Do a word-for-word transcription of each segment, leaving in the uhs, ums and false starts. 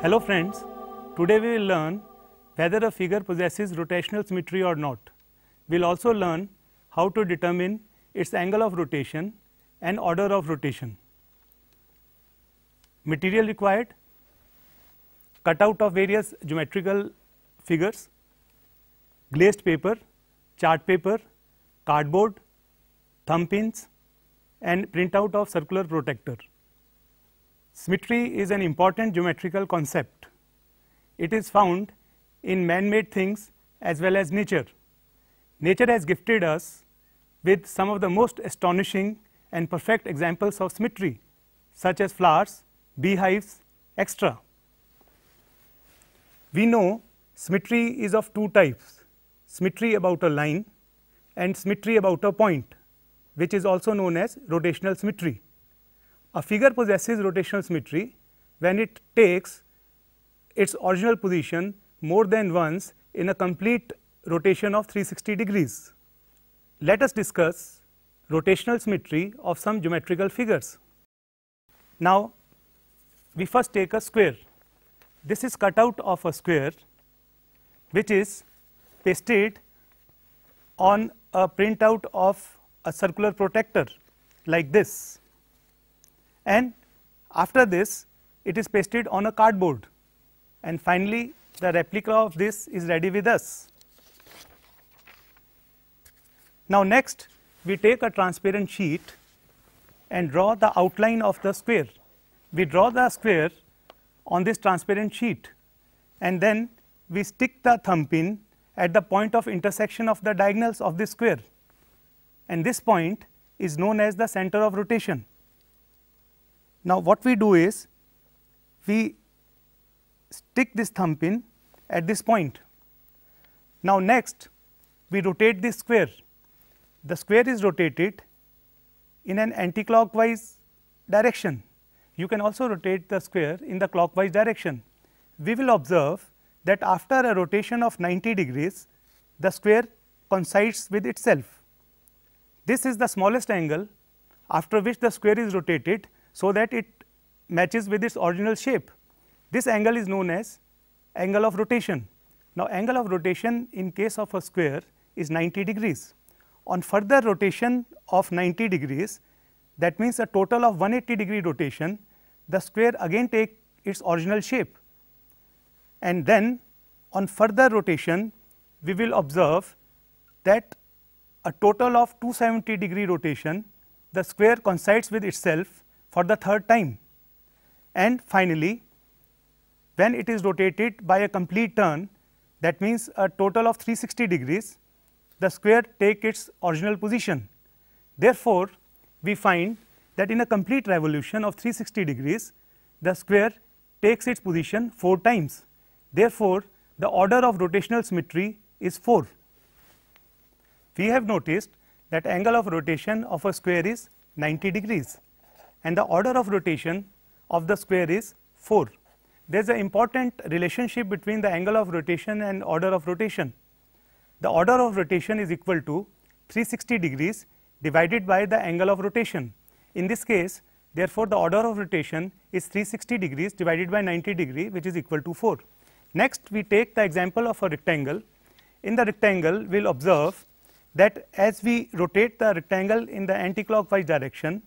Hello friends, today we will learn whether a figure possesses rotational symmetry or not. We will also learn how to determine its angle of rotation and order of rotation. Material required: cutout of various geometrical figures, glazed paper, chart paper, cardboard, thumb pins and printout of circular protector. Symmetry is an important geometrical concept. It is found in man-made things as well as nature. Nature has gifted us with some of the most astonishing and perfect examples of symmetry, such as flowers, beehives, et cetera. We know symmetry is of two types: symmetry about a line and symmetry about a point, which is also known as rotational symmetry. A figure possesses rotational symmetry when it takes its original position more than once in a complete rotation of three hundred sixty degrees. Let us discuss rotational symmetry of some geometrical figures. Now, we first take a square. This is cutout of a square which is pasted on a printout of a circular protector like this, and after this it is pasted on a cardboard, and finally the replica of this is ready with us. Now, next we take a transparent sheet and draw the outline of the square. We draw the square on this transparent sheet, and then we stick the thumb pin at the point of intersection of the diagonals of this square, and this point is known as the center of rotation. Now, what we do is we stick this thumb pin at this point. Now, next we rotate this square. The square is rotated in an anti-clockwise direction. You can also rotate the square in the clockwise direction. We will observe that after a rotation of ninety degrees, the square coincides with itself. This is the smallest angle after which the square is rotated, so that it matches with its original shape. This angle is known as angle of rotation. Now, angle of rotation in case of a square is ninety degrees. On further rotation of ninety degrees, that means a total of one hundred eighty degree rotation, the square again take its original shape, and then on further rotation we will observe that a total of two hundred seventy degree rotation, the square coincides with itself for the third time, and finally when it is rotated by a complete turn, that means a total of three hundred sixty degrees, the square take its original position. Therefore, we find that in a complete revolution of three hundred sixty degrees, the square takes its position four times. Therefore, the order of rotational symmetry is four. We have noticed that angle of rotation of a square is ninety degrees, and the order of rotation of the square is four. There is an important relationship between the angle of rotation and order of rotation. The order of rotation is equal to three hundred sixty degrees divided by the angle of rotation. In this case, therefore, the order of rotation is three hundred sixty degrees divided by ninety degree, which is equal to four. Next, we take the example of a rectangle. In the rectangle, we will observe that as we rotate the rectangle in the anti-clockwise direction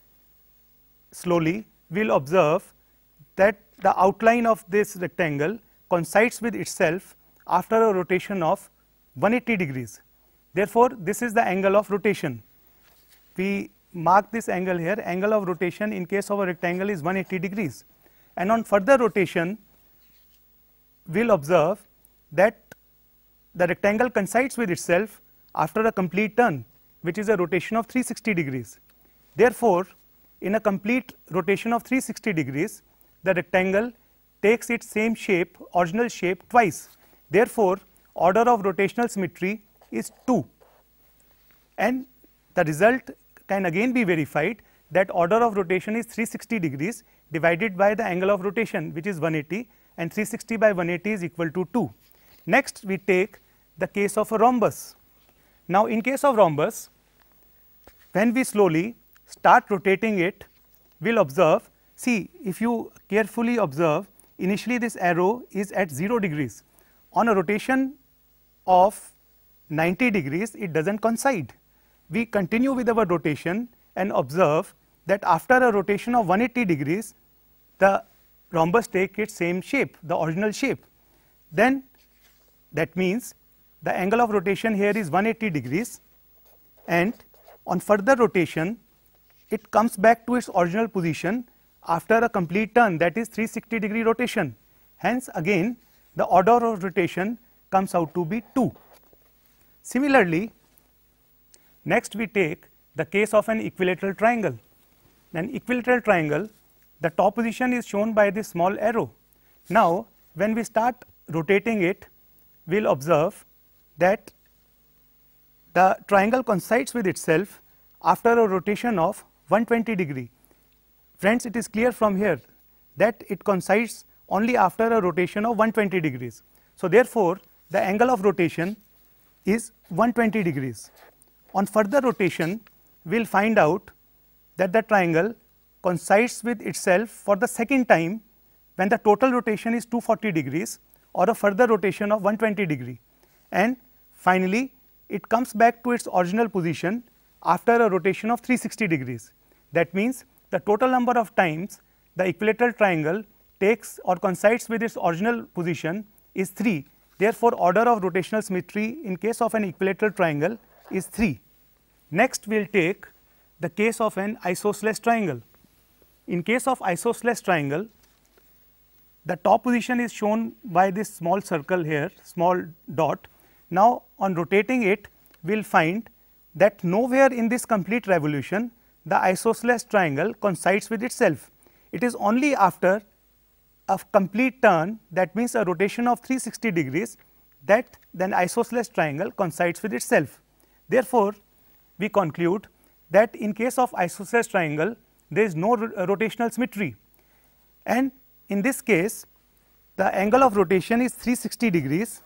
slowly, we will observe that the outline of this rectangle coincides with itself after a rotation of one hundred eighty degrees. Therefore, this is the angle of rotation. We mark this angle here. Angle of rotation in case of a rectangle is one hundred eighty degrees, and on further rotation we will observe that the rectangle coincides with itself after a complete turn, which is a rotation of three hundred sixty degrees. Therefore, in a complete rotation of three hundred sixty degrees, the rectangle takes its same shape, original shape, twice. Therefore, order of rotational symmetry is two, and the result can again be verified that order of rotation is three hundred sixty degrees divided by the angle of rotation, which is one hundred eighty, and three hundred sixty by one hundred eighty is equal to two. Next, we take the case of a rhombus. Now, in case of rhombus, when we slowly start rotating it, we will observe, see, if you carefully observe, initially this arrow is at zero degrees. On a rotation of ninety degrees, it does not coincide. We continue with our rotation and observe that after a rotation of one hundred eighty degrees, the rhombus take its same shape, the original shape. Then that means the angle of rotation here is one hundred eighty degrees, and on further rotation it comes back to its original position after a complete turn, that is three hundred sixty degree rotation. Hence again the order of rotation comes out to be two. Similarly, next we take the case of an equilateral triangle. An equilateral triangle, the top position is shown by this small arrow. Now when we start rotating it, we will observe that the triangle coincides with itself after a rotation of one hundred twenty degree. Friends, it is clear from here that it coincides only after a rotation of one hundred twenty degrees. So therefore the angle of rotation is one hundred twenty degrees. On further rotation, we will find out that the triangle coincides with itself for the second time when the total rotation is two hundred forty degrees or a further rotation of one hundred twenty degree, and finally it comes back to its original position after a rotation of three hundred sixty degrees. That means the total number of times the equilateral triangle takes or coincides with its original position is three. Therefore, order of rotational symmetry in case of an equilateral triangle is three. Next we will take the case of an isosceles triangle. In case of isosceles triangle, the top position is shown by this small circle here, small dot. Now on rotating it, we will find that nowhere in this complete revolution the isosceles triangle coincides with itself. It is only after a complete turn, that means a rotation of three hundred sixty degrees, that then isosceles triangle coincides with itself. Therefore, we conclude that in case of isosceles triangle there is no rotational symmetry, and in this case the angle of rotation is three hundred sixty degrees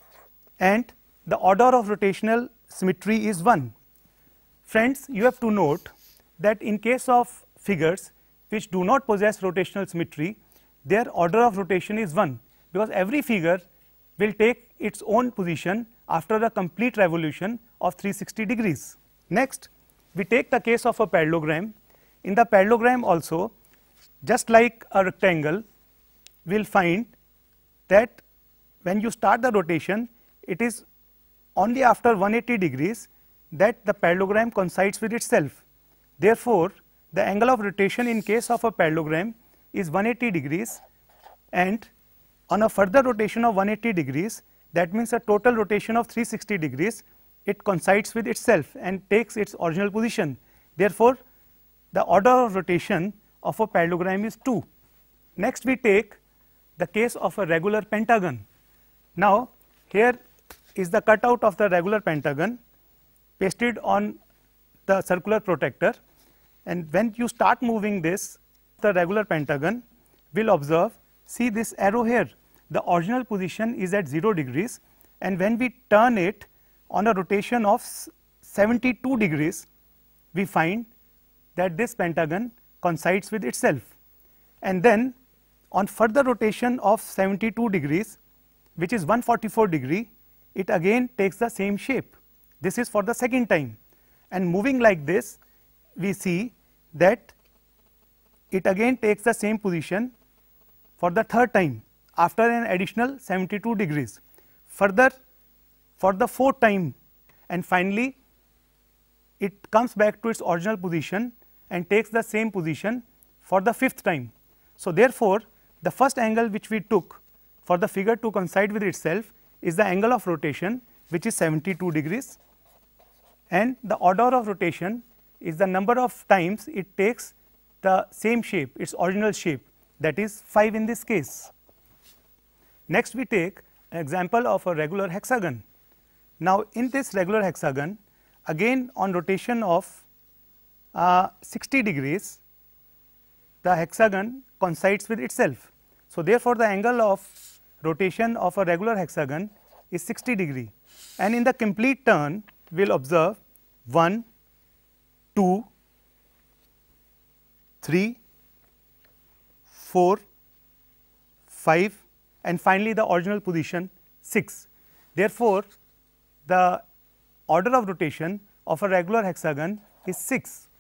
and the order of rotational symmetry is one. Friends, you have to note that in case of figures which do not possess rotational symmetry, their order of rotation is one, because every figure will take its own position after a complete revolution of three hundred sixty degrees. Next, we take the case of a parallelogram. In the parallelogram also, just like a rectangle, we will find that when you start the rotation, it is only after one hundred eighty degrees that the parallelogram coincides with itself. Therefore, the angle of rotation in case of a parallelogram is one hundred eighty degrees, and on a further rotation of one hundred eighty degrees, that means a total rotation of three hundred sixty degrees, it coincides with itself and takes its original position. Therefore, the order of rotation of a parallelogram is two. Next we take the case of a regular pentagon. Now here is the cutout of the regular pentagon pasted on the circular protector, and when you start moving this, the regular pentagon, will observe, see this arrow here, the original position is at zero degrees, and when we turn it on a rotation of seventy-two degrees, we find that this pentagon coincides with itself, and then on further rotation of seventy-two degrees, which is one hundred forty-four degree, it again takes the same shape. This is for the second time, and moving like this, we see that it again takes the same position for the third time after an additional seventy-two degrees, further for the fourth time, and finally it comes back to its original position and takes the same position for the fifth time. So therefore, the first angle which we took for the figure to coincide with itself is the angle of rotation, which is seventy-two degrees, and the order of rotation is the number of times it takes the same shape, its original shape, that is five in this case. Next we take an example of a regular hexagon. Now in this regular hexagon, again on rotation of uh, sixty degrees, the hexagon coincides with itself. So therefore, the angle of rotation of a regular hexagon is sixty degree, and in the complete turn we will observe one, two, three, four, five, and finally, the original position six. Therefore, the order of rotation of a regular hexagon is six.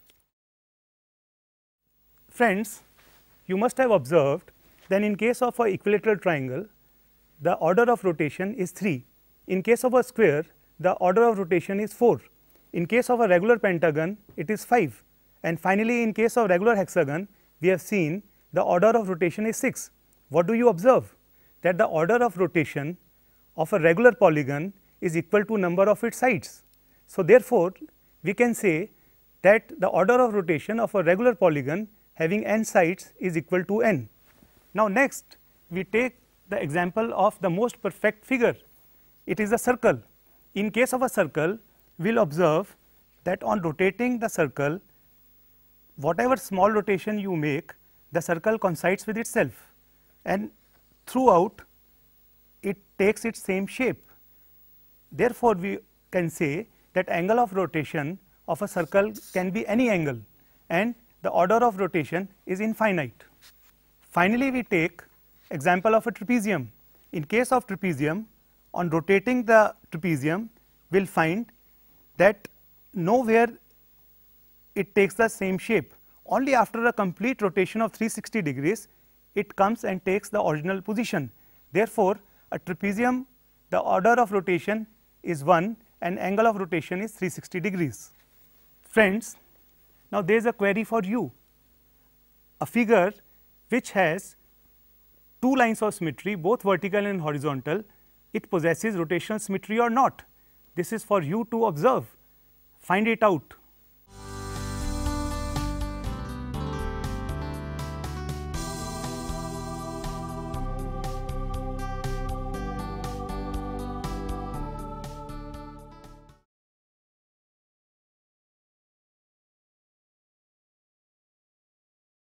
Friends, you must have observed that in case of an equilateral triangle, the order of rotation is three. In case of a square, the order of rotation is four. In case of a regular pentagon, it is five. And finally, in case of regular hexagon, we have seen the order of rotation is six. What do you observe? That the order of rotation of a regular polygon is equal to number of its sides. So, therefore, we can say that the order of rotation of a regular polygon having n sides is equal to n. Now, next we take the example of the most perfect figure. It is a circle. In case of a circle, we will observe that on rotating the circle, whatever small rotation you make, the circle coincides with itself, and throughout it takes its same shape. Therefore, we can say that angle of rotation of a circle can be any angle, and the order of rotation is infinite. Finally, we take example of a trapezium. In case of trapezium, on rotating the trapezium, we will find that nowhere it takes the same shape. Only after a complete rotation of three hundred sixty degrees, it comes and takes the original position. Therefore, a trapezium, the order of rotation is one and angle of rotation is three hundred sixty degrees. Friends, now there is a query for you. A figure which has two lines of symmetry, both vertical and horizontal, it possesses rotational symmetry or not? This is for you to observe. Find it out.